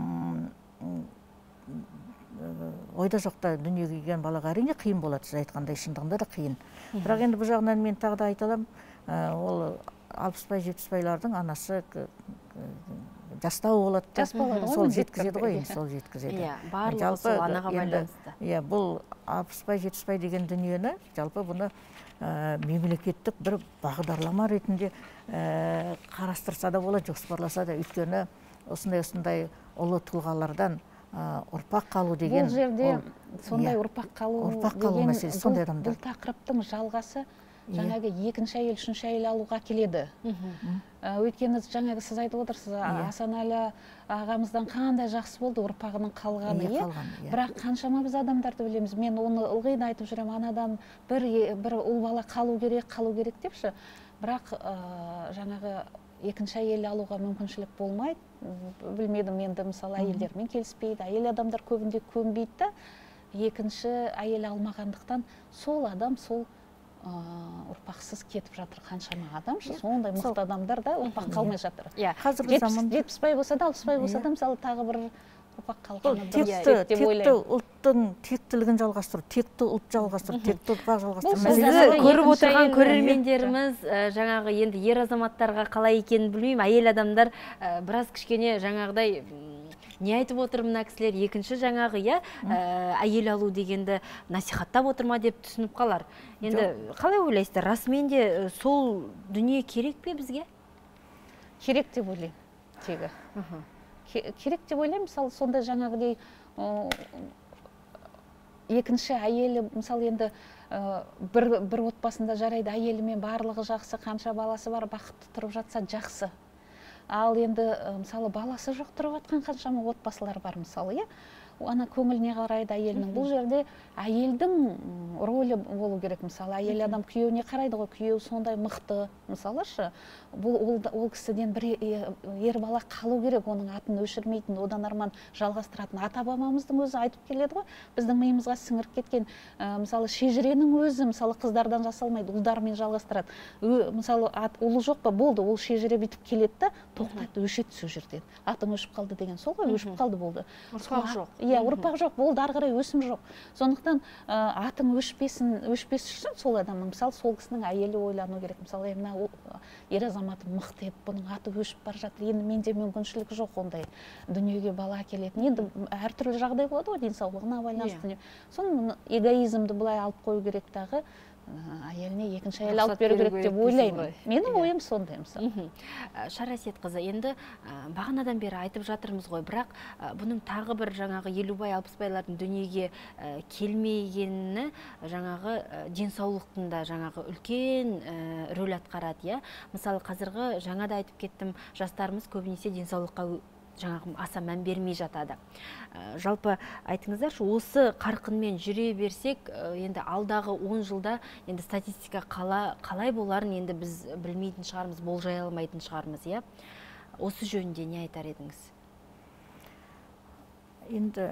ойда жоқта дүниеге келген балаға әрине қиын болады, сіз айтқандай шындығында да қиын. Бірақ енді бұл жағынан мен тағы да айталам, ол алпыспай жетпіспайлардың анасы жастау болады. Сол жеткізеді ғой, сол жеткізеді. Барлығы сол анаға байланысты. Бұл алпыспай жетпіспай деген дүниені, жалпы бұны мемлекеттік бір бағдарлама ретінде қарастырса да болады, жоспарласа да, өйткені осындай-осындай ұлы тұлғалардан ұрпақ қалу деген. Бұл жерде сондай ұрпақ қалу деген бұл тақырыптың жалғасы жаңағы екінші әйел, үшінші әйел алуға келеді. Өйткені жаңағы сіз айтып отырсыз, Асанәлі ағамыздан қандай жақсы болды ұрпағының қалғаны. Бірақ қаншама біз адамдарды білеміз. Мен оны ылғи да айтып жүремін, анадан бір ұл бала қалу керек, қалу керек депші. бірақ жаңағы екінші әйел алуға мүмкіншілік болмайды. Білмедім, енді мысалы әйелдермен келіспейді, әйел адамдар көбінде көнбейді да, екінші әйел алмағандықтан сол адам сол ұрпақсыз кетіп жатыр. Қаншама адам, сондай мықты адамдар да ұрпақ қалмай жатыр. жетпіс пай болса да, алпыс пай болса да, мысалы тағы бір ұрпақ қалғаны дұрыс деп ойлаймын. Текті ұлттың тектілігін жалғастыру, текті ұлт жалғастыру, текті ұрпақ жалғастыру. Бізді көріп отырған көрермендеріміз жаңағы енді ер азаматтарға қалай екенін білмеймін, әйел адамдар біраз кішкене жаңағыдай не айтып отыр мына кісілер, екінші жаңағы я әйел алу дегенді насихаттап отырма деп түсініп қалар. Енді қалай ойлайсыздар, расымен де сол дүние керек пе бізге? Керек деп ойлаймын, тегі. Керек деп ойлаймын, мысалы сонда жаңағыдай екінші әйелі, мысалы енді бір отбасында жарайды, әйелімен барлығы жақсы, қанша баласы бар, бақытты тұрып жатса жақсы. Ал енді мысалы баласы жоқ тұрып жатқан қаншама отбасылар бар мысалы, иә? Ана көңіліне қарайды әйелінің. Бұл жерде әйелдің рөлі болу керек. Мысалы, әйел адам күйеуіне қарайды ғой, күйеу сондай мықты. Мысалы шы, ол кісіден бір ер бала қалу керек, оның атын өшірмейтін, одан арман жалғастыратын. Ата-бабамыздың өзі айтып келеді ғой, біздің миымызға сіңіріп кеткен. Мысалы, шежіренің өзі, мысалы, қыздардан жасалмайды, ұлдармен жалғастырады. Мысалы, ұлы жоқ па, болды, ол шежіре бүйтіп келеді да, тоқтайды, өшеді сол жерден. Атың өшіп қалды деген сол ғой, өшіп қалды болды. Ұрпақ жоқ. Иә, ұрпақ жоқ, болды, ары қарай өсім жоқ. Сондықтан атың өшпесін, өшпес үшін сол адамның, мысалы, сол кісінің әйелі ойлану керек. Мысалы, мына ер азаматы мықты еді, бұның аты өшіп бара жатыр. Енді менде мүмкіншілік жоқ ондай дүниеге бала әкелетін. Енді әртүрлі жағдай болады ғой, денсаулығына байланысты. Соны эгоизмді былай алып қою керек дағы, әйеліне екінші әйел алып беру керек деп ойлаймын. Менің ойым сондай мысалы. Шарасет қызы, енді бағанадан бері айтып жатырмыз ғой, бірақ бұның тағы бір жаңағы елубай, алпысбайлардың дүниеге келмегені жаңағы денсаулықтың да жаңағы үлкен рөл атқарады, иә. Мысалы, қазіргі жаңада айтып кеттім, жастарымыз көбінесе денсаулыққа жаңағы аса мән бермей жатады. Жалпы айтыңыздаршы, осы қарқынмен жүре берсек, енді алдағы он жылда енді статистика қалай боларын енді біз білмейтін шығармыз, болжай алмайтын шығармыз, иә? Осы жөнінде не айтар едіңіз? Енді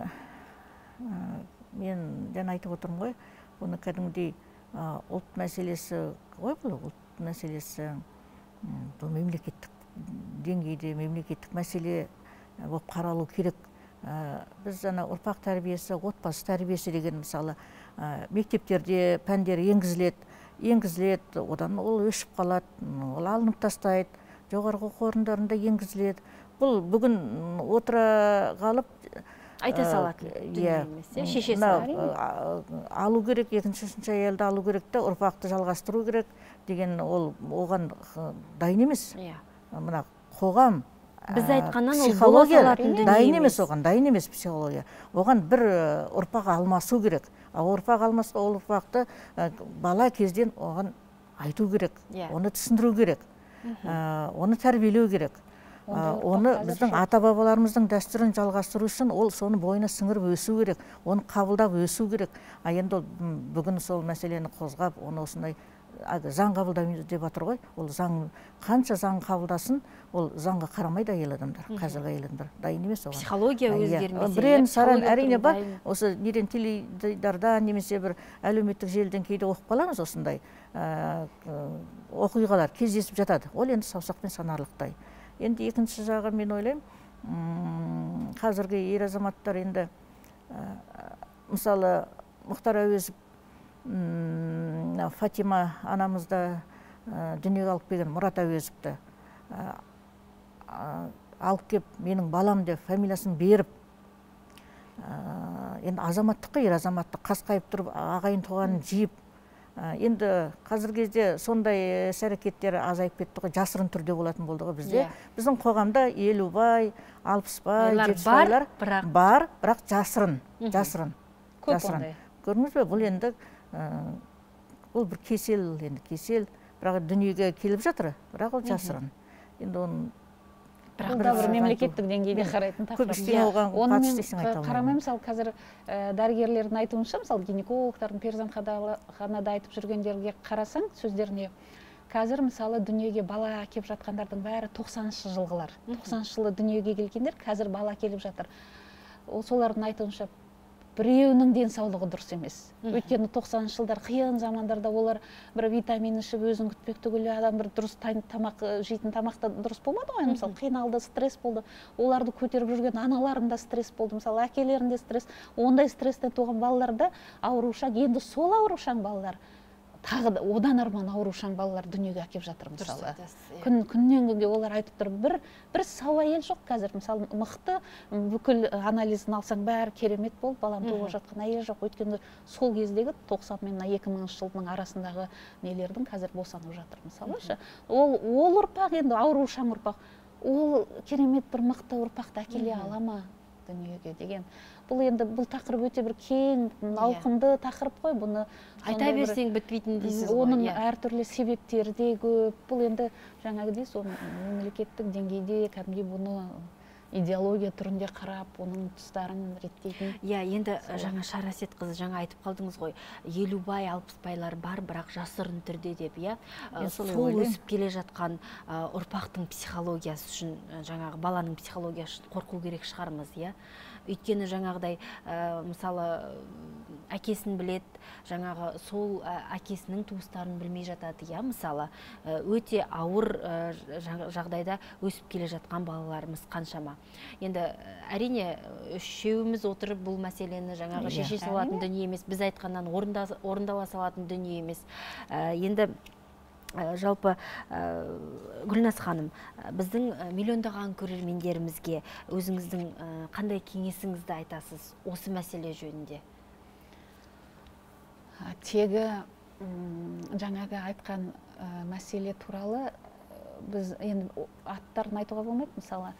мен жаңа айтып отырмын ғой, оны кәдімгідей ұлт мәселесі ғой, бұл ұлт мәселесі бұл мемлекеттік деңгейде мемлекеттік мәселе болып қаралу керек. Біз жаңа ұрпақ тәрбиесі, отбасы тәрбиесі деген мысалы мектептерде пәндер енгізіледі, енгізіледі, одан ол өшіп қалады, ол алынып тастайды, жоғарғы оқу орындарында енгізіледі. Бұл бүгін отыра қалып айта салатын дүние емес, шешесі алу керек, екінші үшінші әйелді алу керек та ұрпақты жалғастыру керек деген ол оған дайын емес. Мына қоғам біз айтқаннан ол бола салатын дүние дайын емес, оған дайын емес психология. Оған бір ұрпақ алмасу керек. Ал ұрпақ алмасқа ол ұрпақты бала кезден оған айту керек, оны түсіндіру керек, оны тәрбиелеу керек. Оны біздің ата-бабаларымыздың дәстүрін жалғастыру үшін ол соны бойына сіңіріп өсу керек, оны қабылдап өсу керек. А енді бүгін сол мәселені қозғап, оны осындай заң қабылдаймыз деп жатыр ғой. Ол заң, қанша заң қабылдасын, ол заңға қарамайды әйел адамдар, қазіргі әйел адамдар. Дайын емес оған. Психология өзгермесе. Бірен саран әрине бар. Осы неден теледидардан немесе бір әлеуметтік желіден кейде оқып қаламыз осындай оқиғалар кездесіп жатады. Ол енді саусақпен санарлықтай. Енді екінші жағы мен ойлаймын, қазіргі ер азаматтар енді мысалы Мұхтар Әуезов Фатима анамызда дүниеге алып келген Мұрат Әуезовті алып кеп менің балам деп фамилиясын беріп, енді азаматтыққа ер азаматтық қасқайып тұрып ағайын туғанын жиып, енді қазіргі кезде сондай іс-әрекеттер азайып кетті ғой, жасырын түрде болатын болды ғой бізде. Біздің қоғамда елубай, алпысбай, жетпісбайлар бар, бірақ жасырын, жасырын. Көрдіңіз бе, бұл енді ол бір кесел, енді кесел, бірақ дүниеге келіп жатыр, бірақ ол жасырын. Енді оның Бұл да бір мемлекеттік деңгейде қарайтын тақырып. Онымен қарамай, мысалы, қазір дәрігерлердің айтуынша, мысалы, гинекологтардың перзентханада айтып жүргендерге қарасаң, сөздеріне, қазір мысалы дүниеге бала әкеп жатқандардың бәрі тоқсаныншы жылғылар. тоқсаныншы жылы дүниеге келгендер қазір бала келіп жатыр. Ол солардың айтуынша біреуінің денсаулығы дұрыс емес. Өйткені тоқсаныншы жылдар қиын замандарда олар бір витамин ішіп өзін күтпек түгілі адам бір дұрыс тамақ жейтін тамақта дұрыс болмады ғой. Мысалы қиналды, стресс болды. Оларды көтеріп жүрген аналарында стресс болды. Мысалы әкелерінде стресс. Ондай стресстен туған балаларда аурушаң, енді сол аурушаң балалар тағы да одан арман аурушаң балалар дүниеге әкеп жатыр мысалы. Күн күннен күнге олар айтып тұр, бір бір сау әйел жоқ қазір. Мысалы мықты бүкіл анализін алсаң бәрі керемет болып, баланы туып жатқан әйел жоқ. Өйткені сол кездегі тоқсан мен екі мыңыншы жылдың арасындағы нелердің қазір босанып жатыр мысалышы. Ол ол ұрпақ енді аурушаң ұрпақ. Ол керемет бір мықты ұрпақты әкеле ала ма дүниеге деген. Бұл енді бұл тақырып өте бір кең, ауқымды тақырып қой, бұны айта берсең бітпейтін дейсіз ғой. Оның әртүрлі себептері де көп. Бұл енді жаңағыдай сол мемлекеттік деңгейде кәдімгідей бұны идеология түрінде қарап, оның тұстарын реттейтін. Иә, енді жаңа Шарасет қызы жаңа айтып қалдыңыз ғой, елубай, алпысбайлар бар, бірақ жасырын түрде деп, иә. Сол өсіп келе жатқан ұрпақтың психологиясы үшін, жаңағы баланың психологиясы үшін қорқу керек шығармыз, иә. Өйткені жаңағыдай, мысалы, әкесін білет, жаңағы сол әкесінің туыстарын білмей жатады, иә, мысалы, өте ауыр жағдайда өсіп келе жатқан балаларымыз қаншама. Енді әрине үшеуміз отырып бұл мәселені жаңағы шеше салатын дүние емес, біз айтқаннан орындала салатын дүние емес. Енді жалпы Гүлназ ханым, біздің миллиондаған көрермендерімізге өзіңіздің қандай кеңесіңізді айтасыз осы мәселе жөнінде? Тегі жаңағы айтқан мәселе туралы біз енді аттарын айтуға болмайды. Мысалы,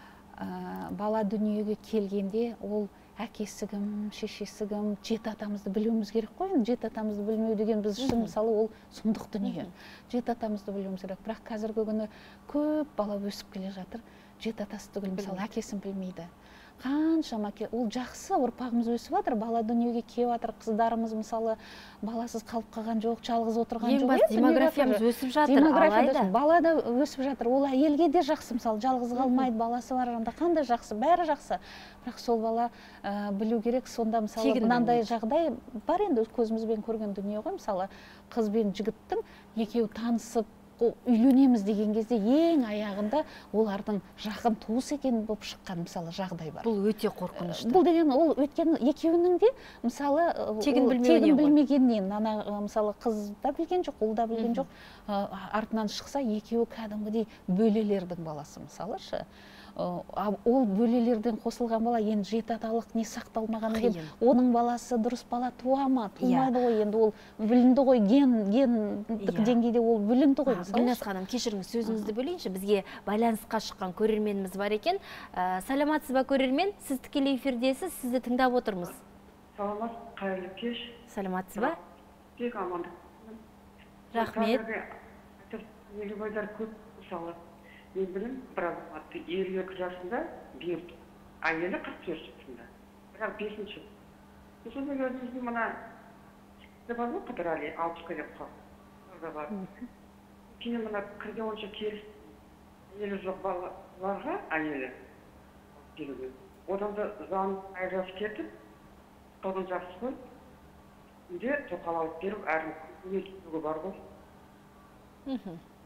бала дүниеге келгенде ол әкесі кім, шешесі кім, жеті атамызды білуіміз керек қой. Жеті атамызды білмеу деген біз үшін мысалы ол сұмдық дүние. Жеті атамызды білуіміз керек. Бірақ қазіргі күні көп бала өсіп келе жатыр. Жеті атасы түгіл мысалы әкесін білмейді. Қаншама ол жақсы, ұрпағымыз өсіп жатыр, бала дүниеге келіп жатыр, қыздарымыз мысалы баласыз қалып қалған жоқ, жалғыз отырған жоқ. Ең басты демографиямыз өсіп жатыр, алайда. Бала да өсіп жатыр, ол әйелге де жақсы, мысалы жалғыз қалмайды, баласы бар жағында қандай жақсы, бәрі жақсы. Бірақ сол бала білу керек, сонда мысалы мынандай жағдай бар енді көзімізбен көрген дүние ғой, мысалы қыз бен жігіттің екеуі танысып үйленеміз деген кезде ең аяғында олардың жақын туыс екен болып шыққан мысалы жағдай бар. Бұл өте қорқынышты. Бұл деген ол өткен екеуінің де мысалы тегін білмегеннен, ана мысалы қыз да білген жоқ, ұл да білген жоқ, артынан шықса екеуі кәдімгідей бөлелердің баласы мысалышы. Ол бөлелерден қосылған бала енді жеті аталық не сақталмаған екен, оның баласы дұрыс бала туа ма, тумайды ғой, енді ол білінді ғой, гендік деңгейде ол білінді ғой. Гүлназ ханым, кешіріңіз, сөзіңізді бөлейінші, бізге байланысқа шыққан көрерменіміз бар екен. Саламатсыз ба көрермен, сіз тікелей эфирдесіз, сізді тыңдап отырмыз. Саламат, қайырлы кеш. Саламатсыз ба? Тек амандық. Рахмет. Елубайлар көп мысалы. Мен білім, бірақ атты елу екі жасында берді. Әйелі қырық төрт жасында. Бірақ бесінші. Сосын мен өзіміздің мына сізді бар ғой Қыдырәли, алпысқа деп қалды. Кейін мына кірге онша келіс әйелі жоқ балаларға әйелі келуге. Одан да заң айырылып кетіп, содан жақсы қой. Үйде тоқал алып беріп, әрін көмектесуге бар ғой.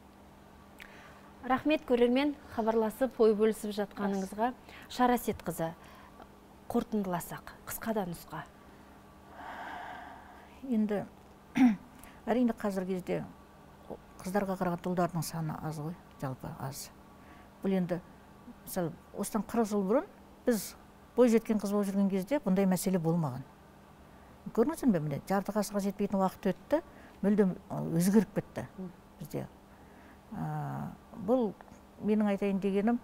Рахмет көрермен, хабарласып, ой бөлісіп жатқаныңызға. Шарасет қызы, қорытындыласақ, қысқа да нұсқа. Енді әрине қазіргі кезде қыздарға қарағанда ұлдардың саны аз ғой, жалпы аз. Бұл енді мысалы осыдан қырық жыл бұрын біз бой жеткен қыз болып жүрген кезде бұндай мәселе болмаған. Көрдіңіздер ме, міне жарты ғасырға жетпейтін уақыт өтті, мүлдем өзгеріп кетті бізде. Бұл менің айтайын дегенім,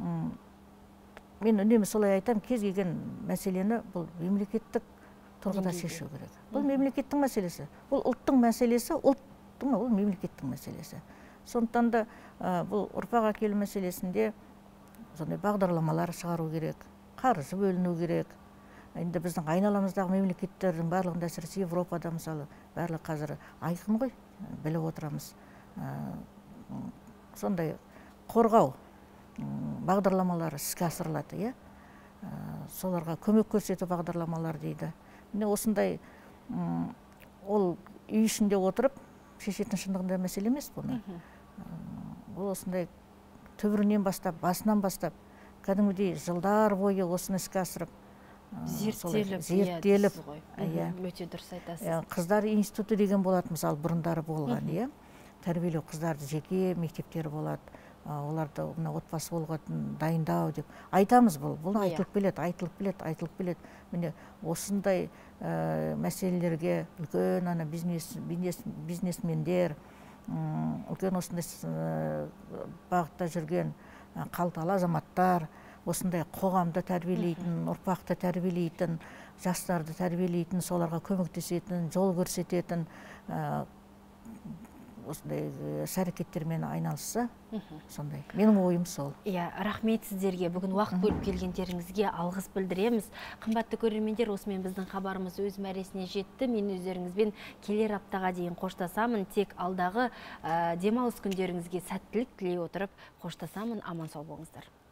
мен үнемі солай айтам, кез келген мәселені бұл мемлекеттік тұрғыда шешу керек. Бұл мемлекеттің мәселесі, бұл ұлттың мәселесі, ұлттың ол мемлекеттің мәселесі. Сондықтан да бұл ұрпақ әкелу мәселесінде сондай бағдарламалар шығару керек, қаржы бөліну керек. Енді біздің айналамыздағы мемлекеттердің барлығында әсіресе Европада мысалы барлығы қазір айқын ғой, біліп отырамыз. сондай қорғау бағдарламалары іске асырылады, иә. Соларға көмек көрсету бағдарламалар дейді. Міне осындай ол үй ішінде отырып шешетін шындығында мәселе емес бұны. Ол осындай түбірінен бастап, басынан бастап, кәдімгідей жылдар бойы осыны іске асырып, зерттеліп, зерттеліп, өте дұрыс айтасыз. Қыздар институты деген болады, мысалы, бұрындары болған, иә. Тәрбиелеу қыздарды жеке мектептері болады, оларды отбасы болуға дайындау деп айтамыз. Бұл бұл айтылып келеді, айтылып келеді, айтылып келеді. Міне осындай мәселелерге үлкен ана бизнесмендер, үлкен осындай бағытта жүрген қалталы азаматтар, осындай қоғамды тәрбиелейтін, ұрпақты тәрбиелейтін, жастарды тәрбиелейтін, соларға көмектесетін, жол көрсететін осындай іс-әрекеттермен айналысса, сондай. Менің ойым сол. Иә, рахмет сіздерге. Бүгін уақыт бөліп келгендеріңізге алғыс білдіреміз. Қымбатты көрермендер, осымен біздің хабарымыз өз мәресіне жетті. Мен өздеріңізбен келер аптаға дейін қоштасамын. Тек алдағы демалыс күндеріңізге сәттілік тілей отырып қоштасамын. Аман сау болыңыздар.